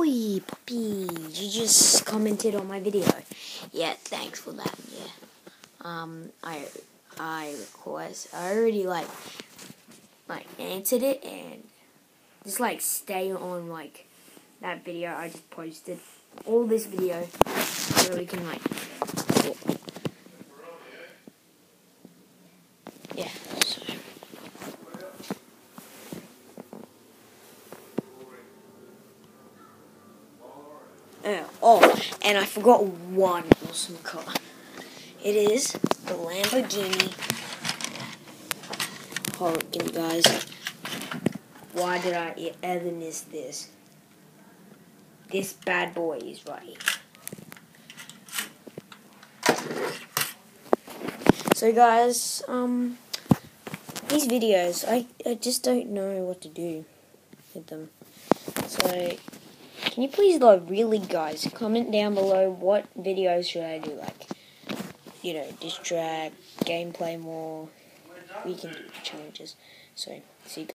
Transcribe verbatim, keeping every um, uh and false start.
Oi, Poppy, you just commented on my video. Yeah, thanks for that. Yeah. Um, I, I of course, I already like, like answered it and just like stay on like that video I just posted. All this video so we can like, yeah. So. Uh, oh, and I forgot one awesome car. It is the Lamborghini. Hold on, guys. Why did I ever miss this? This bad boy is right here. So, guys, um, these videos, I, I just don't know what to do with them. So, can you please, like, really, guys, comment down below what videos should I do, like, you know, diss track, gameplay more. We can do challenges. So, see you guys.